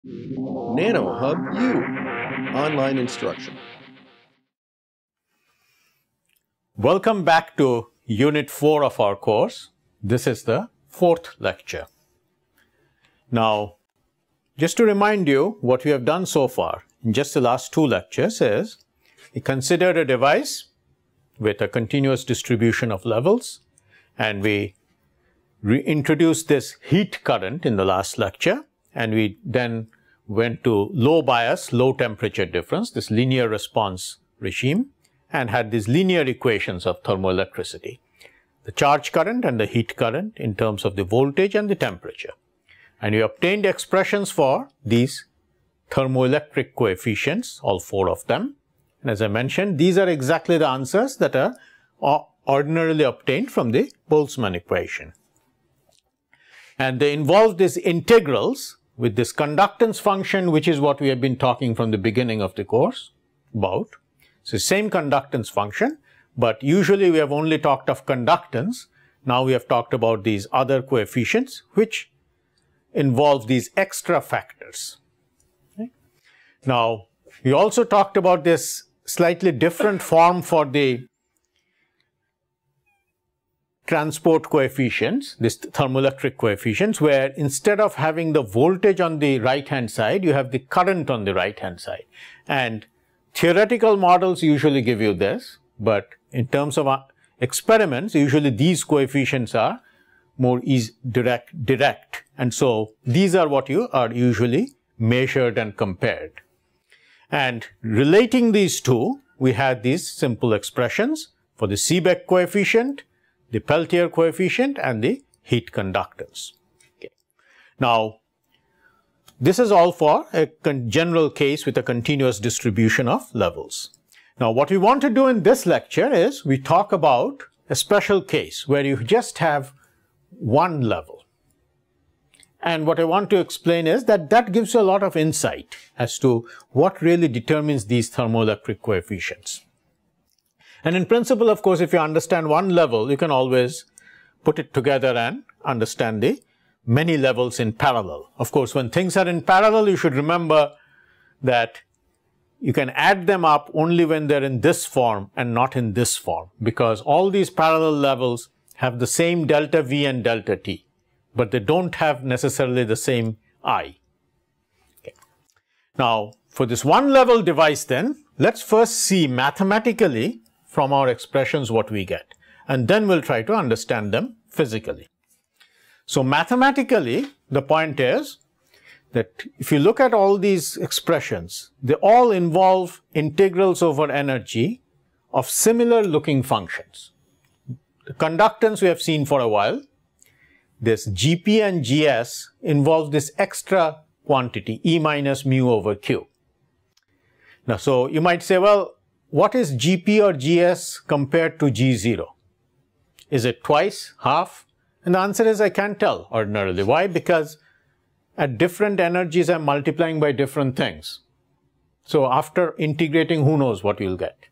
nanoHUB-U, online instruction. Welcome back to Unit 4 of our course. This is the 4th lecture. Now, just to remind you what we have done so far in just the last 2 lectures is we considered a device with a continuous distribution of levels, and we reintroduced this heat current in the last lecture, and we then went to low bias, low temperature difference, this linear response regime, and had these linear equations of thermoelectricity, the charge current and the heat current in terms of the voltage and the temperature. And we obtained expressions for these thermoelectric coefficients, all 4 of them. And as I mentioned, these are exactly the answers that are ordinarily obtained from the Boltzmann equation. And they involve these integrals with this conductance function, which is what we have been talking from the beginning of the course about. So same conductance function, but usually we have only talked of conductance. Now we have talked about these other coefficients, which involve these extra factors. Okay. Now, we also talked about this slightly different form for the transport coefficients, this thermoelectric coefficients, where instead of having the voltage on the right hand side, you have the current on the right hand side. And theoretical models usually give you this, but in terms of experiments, usually these coefficients are more direct. And so these are what you are usually measured and compared. And relating these two, we had these simple expressions for the Seebeck coefficient, the Peltier coefficient, and the heat conductance. Okay. Now, this is all for a general case with a continuous distribution of levels. Now, what we want to do in this lecture is we talk about a special case where you just have one level. And what I want to explain is that that gives you a lot of insight as to what really determines these thermoelectric coefficients. And in principle, of course, if you understand one level, you can always put it together and understand the many levels in parallel. Of course, when things are in parallel, you should remember that you can add them up only when they're in this form and not in this form, because all these parallel levels have the same delta V and delta T, but they don't have necessarily the same I. Okay. Now, for this one level device then, let's first see mathematically from our expressions what we get, and then we'll try to understand them physically. So mathematically, the point is that if you look at all these expressions, they all involve integrals over energy of similar looking functions. The conductance we have seen for a while. This Gp and Gs involve this extra quantity, E minus mu over Q. Now, so you might say, well, what is Gp or Gs compared to G0? Is it twice, half? And the answer is I can't tell ordinarily. Why? Because at different energies I'm multiplying by different things. So after integrating, who knows what you'll get.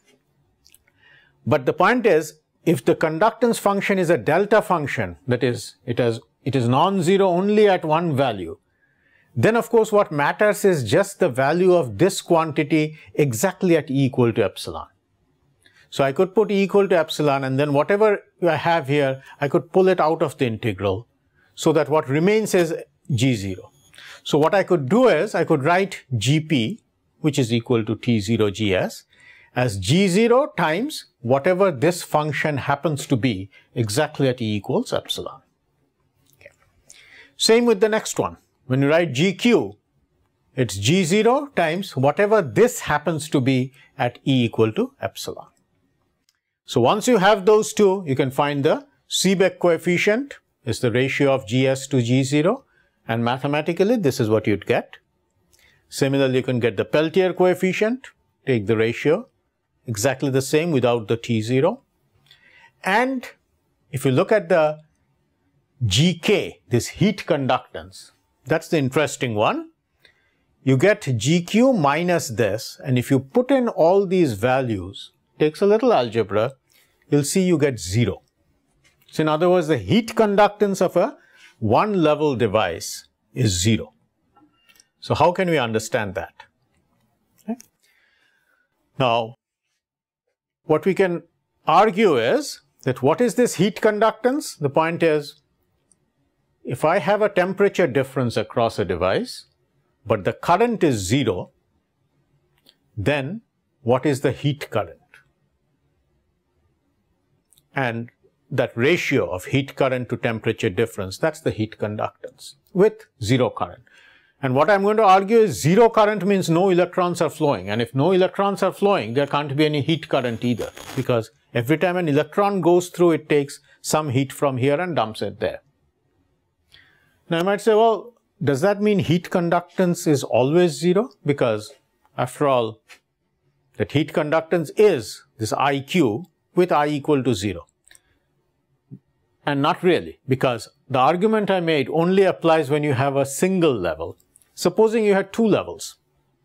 But the point is, if the conductance function is a delta function, that is, it is non-zero only at one value, then of course what matters is just the value of this quantity exactly at E equal to epsilon. So I could put E equal to epsilon, and then whatever I have here, I could pull it out of the integral so that what remains is G0. So what I could do is I could write Gp, which is equal to T0 Gs, as G0 times whatever this function happens to be exactly at E equals epsilon. Okay. Same with the next one. When you write Gq, it's G0 times whatever this happens to be at E equal to epsilon. So once you have those two, you can find the Seebeck coefficient is the ratio of Gs to G0, and mathematically this is what you'd get. Similarly, you can get the Peltier coefficient, take the ratio, exactly the same without the T0. And if you look at the Gk, this heat conductance, that's the interesting one. You get Gq minus this, and if you put in all these values, takes a little algebra, you'll see you get 0. So in other words, the heat conductance of a one level device is 0. So how can we understand that? Okay. Now, what we can argue is that what is this heat conductance? The point is, if I have a temperature difference across a device, but the current is 0, then what is the heat current? And that ratio of heat current to temperature difference, that's the heat conductance with 0 current. And what I'm going to argue is 0 current means no electrons are flowing. And if no electrons are flowing, there can't be any heat current either, because every time an electron goes through, it takes some heat from here and dumps it there. Now you might say, well, does that mean heat conductance is always 0? Because after all, that heat conductance is this IQ with I equal to 0. And not really, because the argument I made only applies when you have a single level. Supposing you had 2 levels.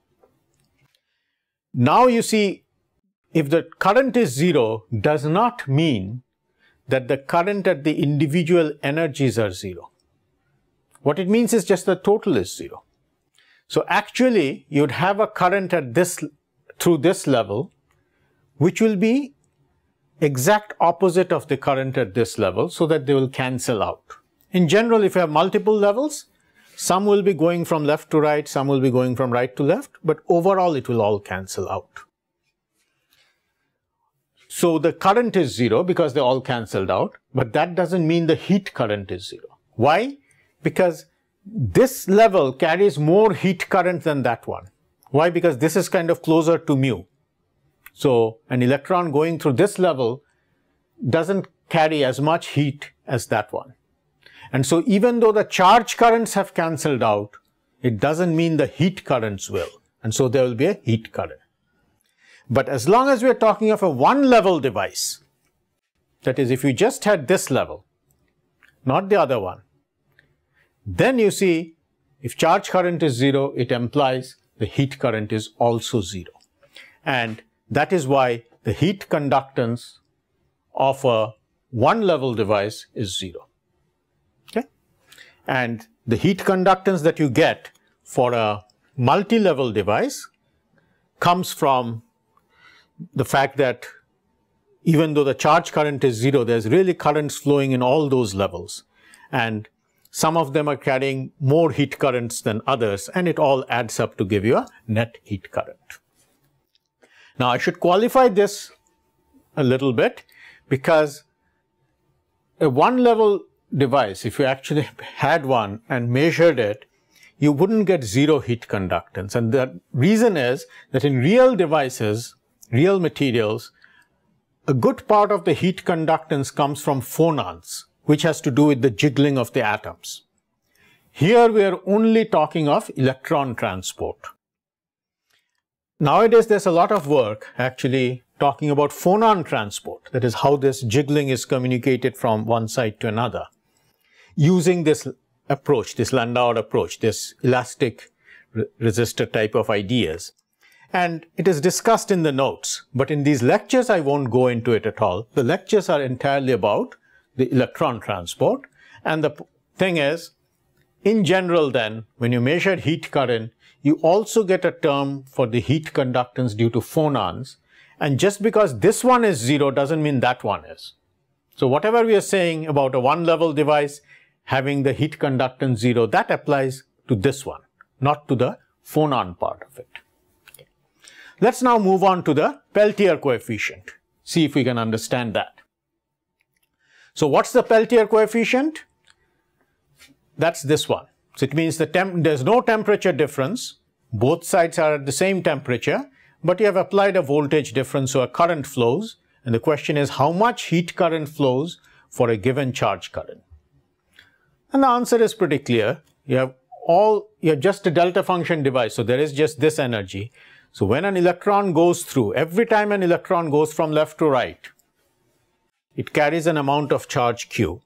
Now you see, if the current is 0, does not mean that the current at the individual energies are 0. What it means is just the total is 0. So actually, you'd have a current at this, through this level, which will be exact opposite of the current at this level, so that they will cancel out. In general, if you have multiple levels, some will be going from left to right, some will be going from right to left, but overall it will all cancel out. So the current is 0 because they all cancelled out, but that doesn't mean the heat current is 0. Why? Because this level carries more heat current than that one. Why? Because this is kind of closer to mu. So an electron going through this level doesn't carry as much heat as that one. And so even though the charge currents have cancelled out, it doesn't mean the heat currents will. And so there will be a heat current. But as long as we are talking of a one-level device, that is, if you just had this level, not the other one, then you see, if charge current is 0, it implies the heat current is also 0. And that is why the heat conductance of a one-level device is 0. Okay? And the heat conductance that you get for a multi-level device comes from the fact that even though the charge current is 0, there's really currents flowing in all those levels. And some of them are carrying more heat currents than others, and it all adds up to give you a net heat current. Now, I should qualify this a little bit, because a one-level device, if you actually had one and measured it, you wouldn't get 0 heat conductance. And the reason is that in real devices, real materials, a good part of the heat conductance comes from phonons, which has to do with the jiggling of the atoms. Here we are only talking of electron transport. Nowadays, there's a lot of work actually talking about phonon transport. That is how this jiggling is communicated from one side to another, using this approach, this Landau approach, this elastic resistor type of ideas. And it is discussed in the notes, but in these lectures, I won't go into it at all. The lectures are entirely about the electron transport. And the thing is, in general then, when you measure heat current, you also get a term for the heat conductance due to phonons. And just because this one is 0 doesn't mean that one is. So whatever we are saying about a one-level device having the heat conductance 0, that applies to this one, not to the phonon part of it. Okay. Let's now move on to the Peltier coefficient. See if we can understand that. So what's the Peltier coefficient? That's this one. So it means there's no temperature difference. Both sides are at the same temperature, but you have applied a voltage difference, so a current flows. And the question is, how much heat current flows for a given charge current? And the answer is pretty clear. You have just a delta function device, so there is just this energy. So when an electron goes through, every time an electron goes from left to right, it carries an amount of charge Q.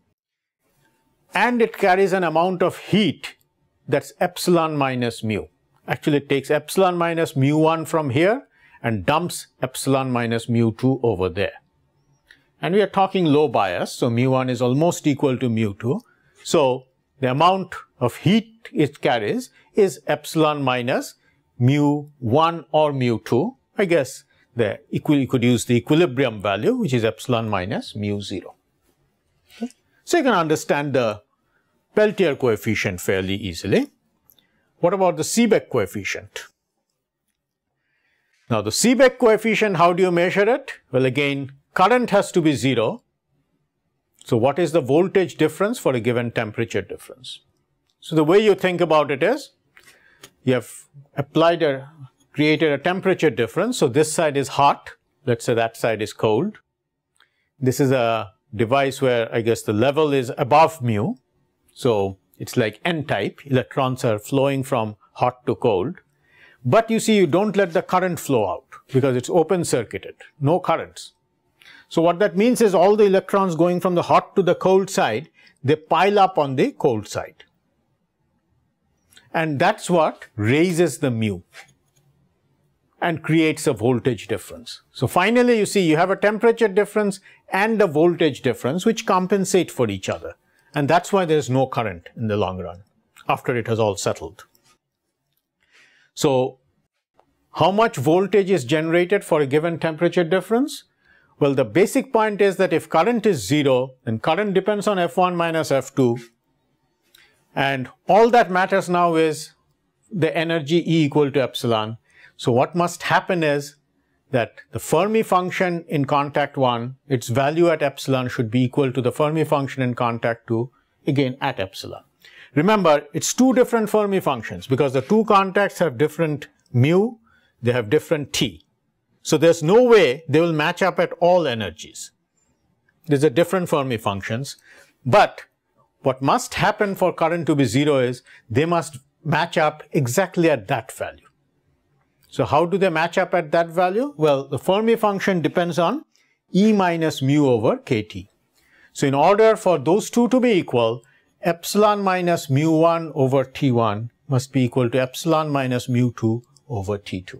And it carries an amount of heat that's epsilon minus mu. Actually, it takes epsilon minus mu1 from here and dumps epsilon minus mu2 over there. And we are talking low bias, so mu1 is almost equal to mu2. So the amount of heat it carries is epsilon minus mu1 or mu2. I guess you could use the equilibrium value, which is epsilon minus mu0. Okay. So you can understand the Peltier coefficient fairly easily. What about the Seebeck coefficient? Now the Seebeck coefficient, how do you measure it? Well, again, current has to be 0. So what is the voltage difference for a given temperature difference? So the way you think about it is, you have created a temperature difference. So this side is hot. Let's say that side is cold. This is a device where I guess the level is above mu. So it's like N-type. Electrons are flowing from hot to cold. But you see, you don't let the current flow out because it's open circuited, no currents. So what that means is all the electrons going from the hot to the cold side, they pile up on the cold side. And that's what raises the mu and creates a voltage difference. So finally, you see, you have a temperature difference and a voltage difference which compensate for each other. And that's why there's no current in the long run after it has all settled. So how much voltage is generated for a given temperature difference? Well, the basic point is that if current is 0, then current depends on F1 minus F2. And all that matters now is the energy E equal to epsilon. So what must happen is that the Fermi function in contact 1, its value at epsilon should be equal to the Fermi function in contact 2, again at epsilon. Remember, it's two different Fermi functions because the two contacts have different mu, they have different T. So there's no way they will match up at all energies. These are different Fermi functions. But what must happen for current to be 0 is they must match up exactly at that value. So how do they match up at that value? Well, the Fermi function depends on E minus mu over KT. So in order for those two to be equal, epsilon minus mu1 over T1 must be equal to epsilon minus mu2 over T2.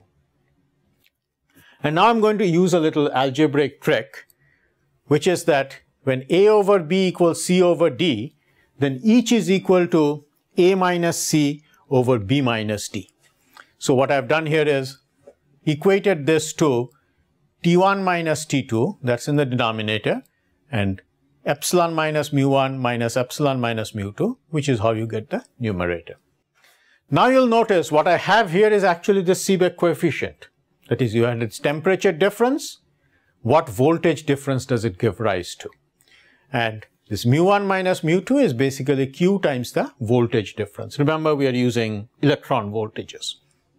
And now I'm going to use a little algebraic trick, which is that when A over B equals C over D, then each is equal to A minus C over B minus D. So what I've done here is equated this to T1 minus T2, that's in the denominator, and epsilon minus mu1 minus epsilon minus mu2, which is how you get the numerator. Now you'll notice what I have here is actually the Seebeck coefficient. That is, you had its temperature difference. What voltage difference does it give rise to? And this mu1 minus mu2 is basically Q times the voltage difference. Remember, we are using electron voltages.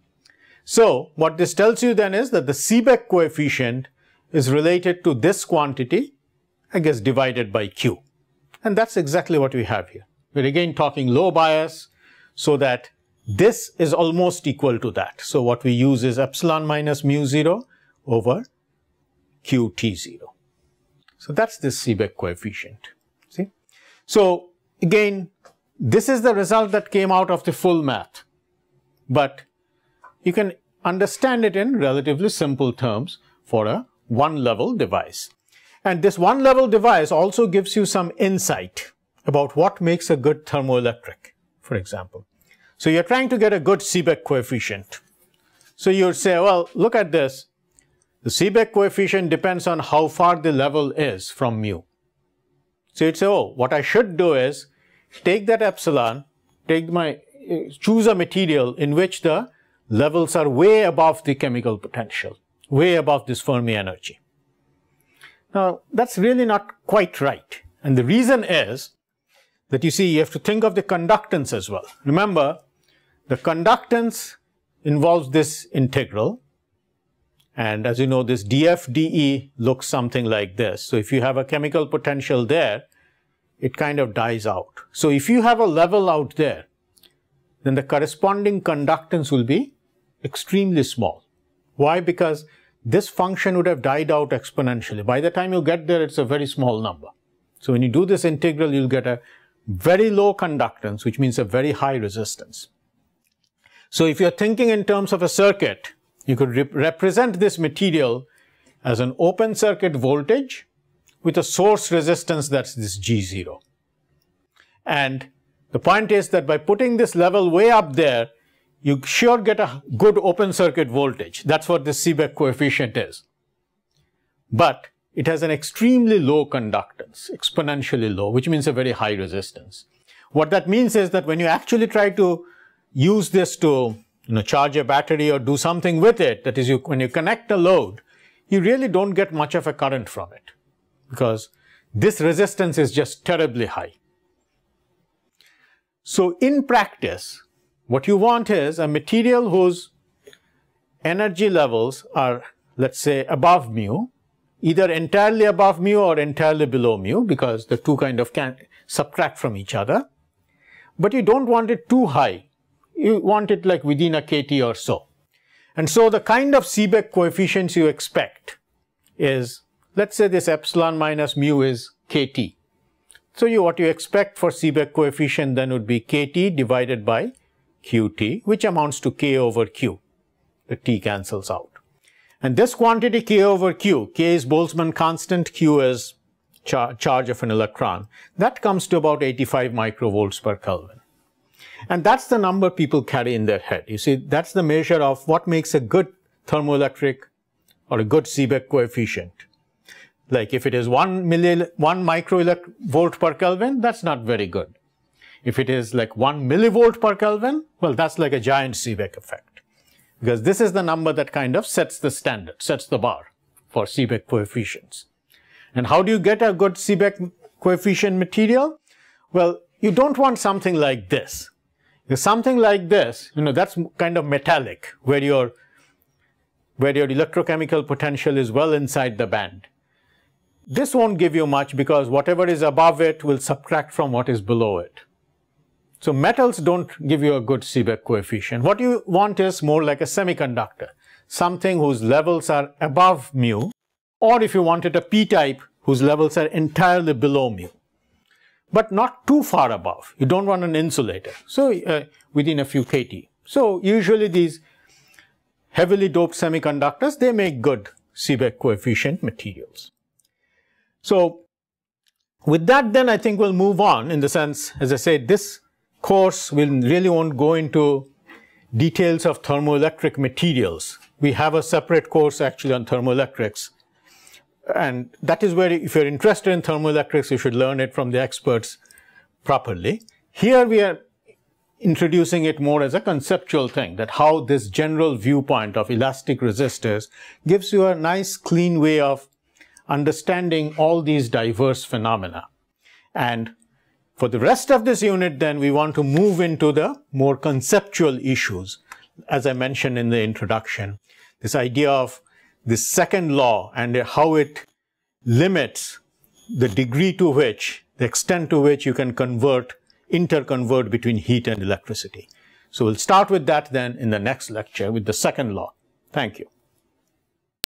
So what this tells you then is that the Seebeck coefficient is related to this quantity, I guess, divided by Q. And that's exactly what we have here. We're again talking low bias, so that this is almost equal to that. So what we use is epsilon minus mu0 over QT0. So that's this Seebeck coefficient. See? So again, this is the result that came out of the full math. But you can understand it in relatively simple terms for a one-level device. And this one-level device also gives you some insight about what makes a good thermoelectric, for example. So you're trying to get a good Seebeck coefficient. So you would say, well, look at this. The Seebeck coefficient depends on how far the level is from mu. So you'd say, oh, what I should do is take that epsilon, choose a material in which the levels are way above the chemical potential, way above this Fermi energy. Now, that's really not quite right. And the reason is that you see, you have to think of the conductance as well. Remember, the conductance involves this integral. And as you know, this dF dE looks something like this. So if you have a chemical potential there, it kind of dies out. So if you have a level out there, then the corresponding conductance will be extremely small. Why? Because this function would have died out exponentially. By the time you get there, it's a very small number. So when you do this integral, you'll get a very low conductance, which means a very high resistance. So if you're thinking in terms of a circuit, you could represent this material as an open circuit voltage with a source resistance that's this G0. And The point is that by putting this level way up there, you sure get a good open circuit voltage. That's what this Seebeck coefficient is. But it has an extremely low conductance, exponentially low, which means a very high resistance. What that means is that when you actually try to use this to charge a battery or do something with it, that is, when you connect a load, you really don't get much of a current from it because this resistance is just terribly high. So in practice, what you want is a material whose energy levels are, let's say, above mu, either entirely above mu or entirely below mu, because the two kind of can subtract from each other. But you don't want it too high. You want it like within a kT or so. And so the kind of Seebeck coefficients you expect is, let's say this epsilon minus mu is kT. So what you expect for Seebeck coefficient then would be kT divided by qt, which amounts to k over q. The t cancels out. And this quantity k over q, k is Boltzmann constant, q is charge of an electron, that comes to about 85 microvolts per Kelvin. And that's the number people carry in their head. You see, that's the measure of what makes a good thermoelectric or a good Seebeck coefficient. Like if it is 1 microvolt per Kelvin, that's not very good. If it is like 1 millivolt per Kelvin, well, that's like a giant Seebeck effect. Because this is the number that kind of sets the standard, sets the bar for Seebeck coefficients. And how do you get a good Seebeck coefficient material? Well, you don't want something like this. Because something like this, that's kind of metallic, where your electrochemical potential is well inside the band. This won't give you much because whatever is above it will subtract from what is below it. So metals don't give you a good Seebeck coefficient. What you want is more like a semiconductor, something whose levels are above mu, or if you wanted a p-type, whose levels are entirely below mu, but not too far above. You don't want an insulator, so within a few kT. So usually these heavily doped semiconductors, they make good Seebeck coefficient materials. So with that then I think we'll move on, in the sense, as I said, this course really won't go into details of thermoelectric materials. We have a separate course actually on thermoelectrics. And that is where, if you're interested in thermoelectrics, you should learn it from the experts properly. Here we are introducing it more as a conceptual thing, that how this general viewpoint of elastic resistors gives you a nice clean way of understanding all these diverse phenomena. And for the rest of this unit then, we want to move into the more conceptual issues. As I mentioned in the introduction, this idea of this second law and how it limits the degree to which, the extent to which you can interconvert between heat and electricity. So we'll start with that then in the next lecture with the second law. Thank you.